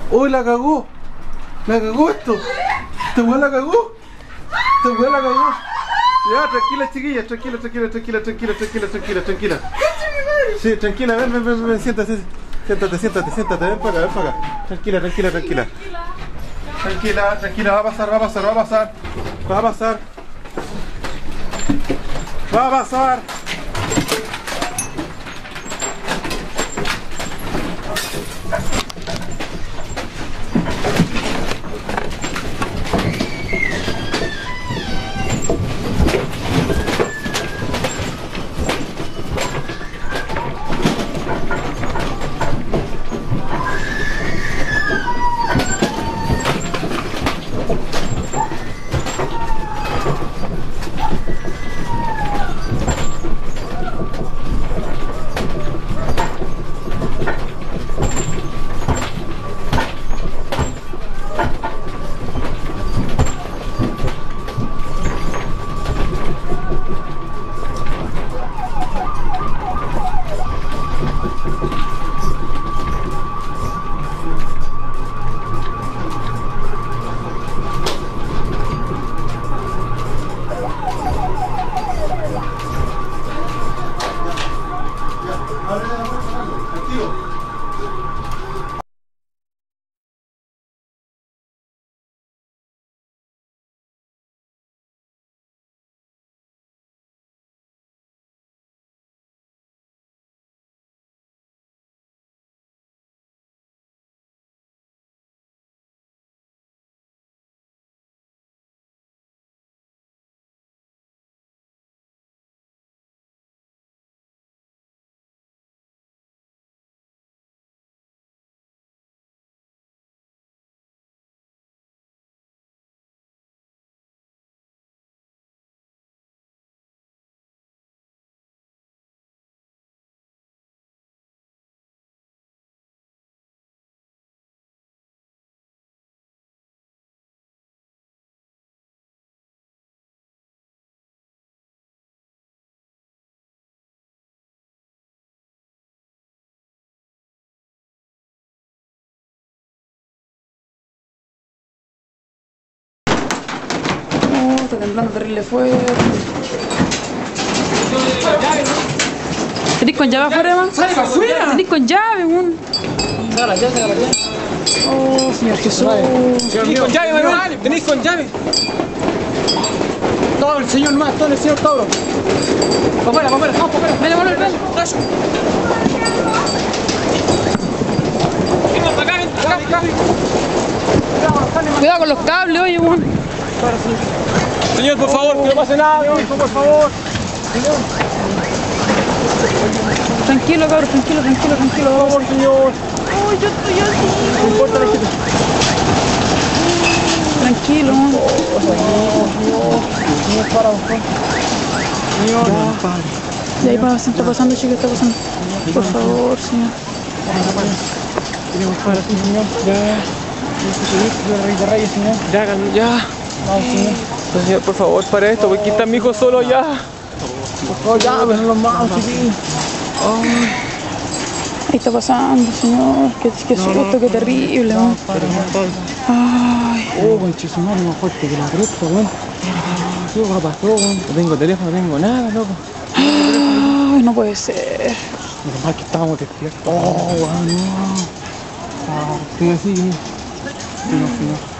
¡Uy, la cagó! ¡La cagó esto! ¡Esta weá la cagó! ¡Esta weá la cagó! Ya, tranquila, chiquilla, tranquila. Sí, tranquila, ven, siéntate, ven para acá. Tranquila. Tranquila, va a pasar. Está temblando terrible fuerte. ¿Tenís con llave afuera, man? ¡Sale para afuera! ¿Tenís con llave, man? Sácala ya. Oh, Señor Jesús. ¿Tenís con llave, Manuel? ¿Tenís con llave? Todo el señor más, todo el señor Tauro. Para afuera, vamos para afuera. Ven, Manuel, ven. Venga para acá. Cuidado con los cables, oye, man. Señor, por favor, que no pase nada, hijo, por favor. Tranquilo, cabrón, tranquilo. Por favor, señor. Uy, yo estoy así. No importa la gente. Tranquilo, man. Señor, para, por favor. Señor. Y ahí está pasando, chico, está pasando. Por favor, señor. Tenemos para ti, señor. Ya. Rey de Reyes, señor. Ya. Vamos, señor. Señor, por favor, para esto, porque aquí está mi hijo solo ya. Por favor, ya, ven los malos, chiquillos. Ahí está pasando, señor. Qué susto, qué terrible, man. Ay. Oh, conchesumario, más fuerte que la cresta, weón. ¿Qué pasó, weón? No tengo teléfono, no tengo nada, loco. Ay, no puede ser. Menos mal que estábamos despiertos. Oh, weón, no. Estoy así, señor. Señor.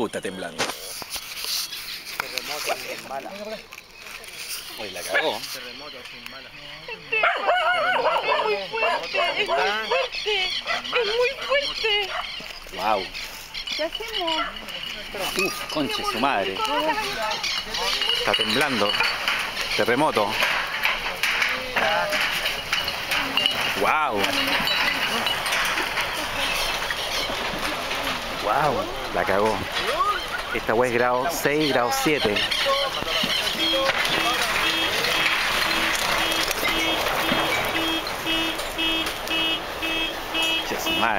está temblando. Terremoto sin bala. Hoy la cagó. Terremoto sin bala. Es muy fuerte, es muy fuerte, es muy fuerte. Wow. ¿Qué hacemos? Conche su madre. Está temblando. Terremoto. Wow. Wow. La cagó. Esta wea es grado 6, grado 7. Che su madre.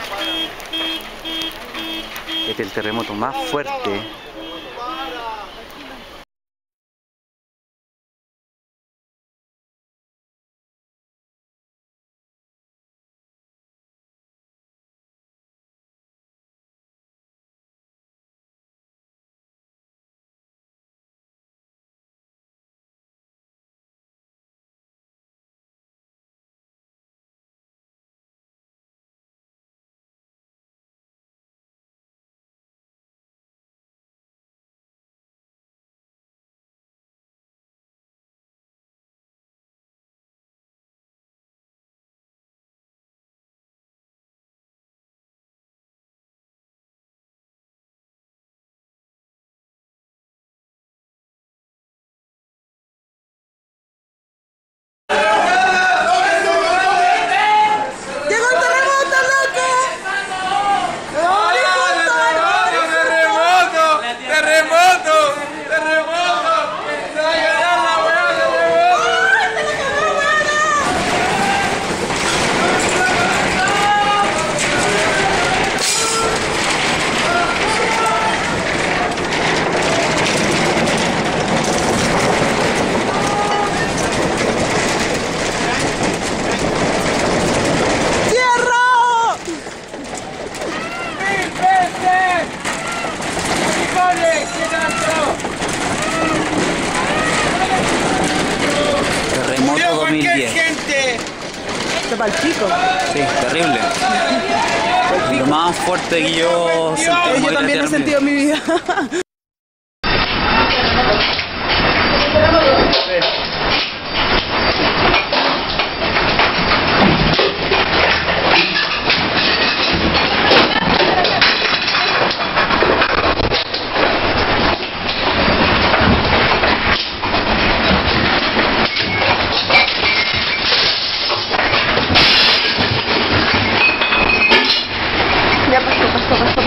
Este es el terremoto más fuerte. Terremoto 2010. Chico. Sí, terrible. Lo más fuerte que yo sentí. Yo también he sentido en mi vida. Ya pasó.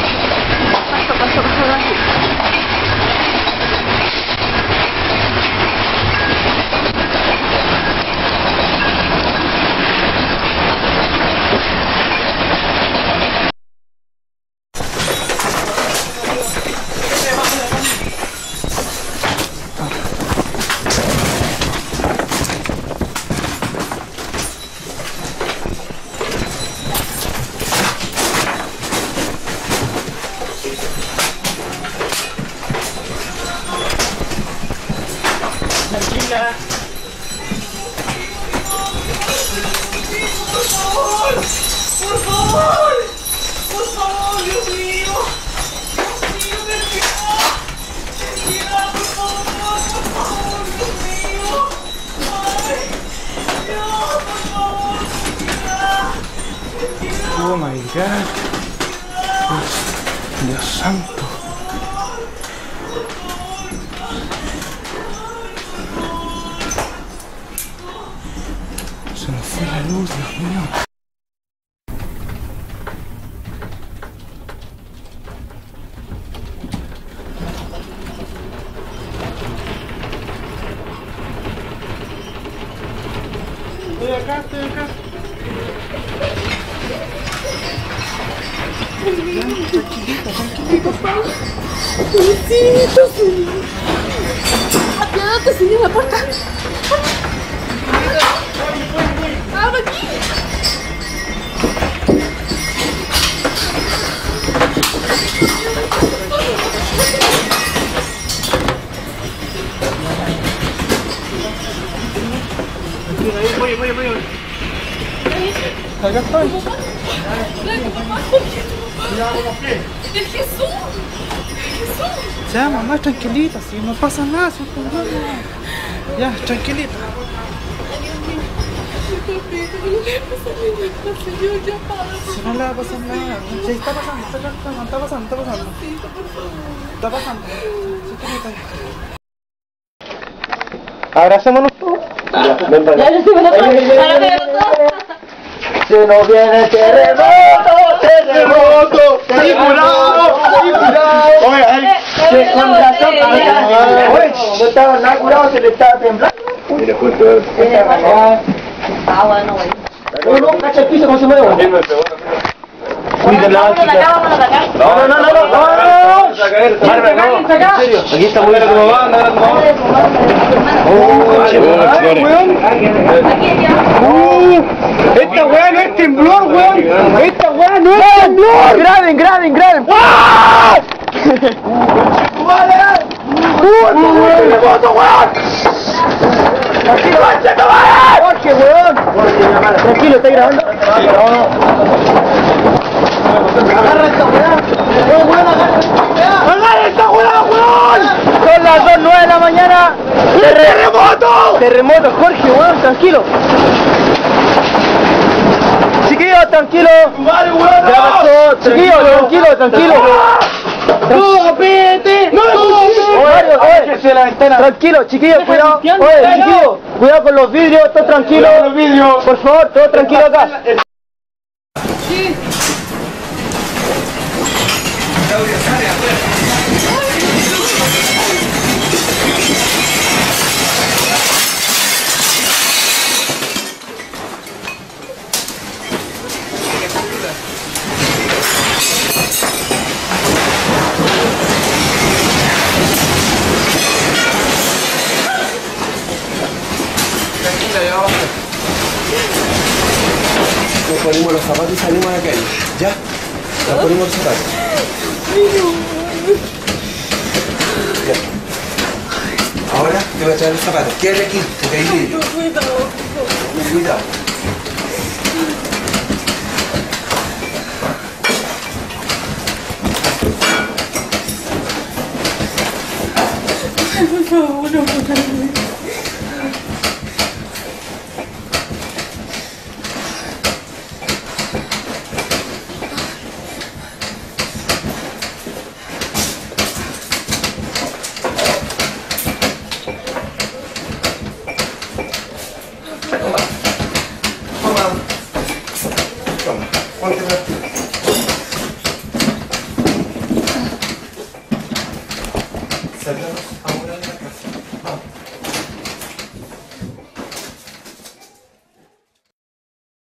Tranquila. Por favor, Dios mío, me piedad, por favor, Dios mío, ay, Dios, por favor, piedad. Oh my God. Dios santo. Se nos fue la luz, Dios mío. Estoy acá. Apiádate, señor, la puerta. ¡Abre aquí! Voy. Acá estoy. ¡El Jesús! Ya, mamá, tranquilita, si no pasa nada, si ya, tranquilita. Señor, ya para. Si no le va a pasar nada. Sí, está pasando. Está pasando. Tranquilita. Abracémonos todos. Ven para acá. Se nos viene el terremoto. Oye, con razón. Oye, no estaba nada curado, se le estaba temblando. Mira, justo. Bueno, güey. No, cacha el piso, ¿cómo se mueve? Cuida la básica. No. En serio. Aquí está muy bien tu mamá, anda tu mamá. Esta weá no es temblor, weón. Esta weá no es temblor. Graben. ¡Terremoto, weón! ¡Jorge, weón! Tranquilo, ¿está grabando? ¡Agarra esta weá! ¡Agarra esta weá, weón! Son las 2:09 de la mañana. ¡Terremoto! Terremoto, Jorge, weón, tranquilo. Chiquillos, tranquilo. ¡Vale, weón! Chiquillos, tranquilo. ¡No, vete! ¡No, tranquilo, chiquillos, cuidado. Oye, chiquillos, cuidado con los vidrios, todos tranquilos. Por favor, todos tranquilos acá. Nos ponemos los zapatos y salimos a la calle. ¿Ya? Nos ponemos los zapatos. Ya. Ahora te voy a traer los zapatos. Quédate aquí, porque hay vidrio. Cuidado. Por favor, no, Salgamos ahora.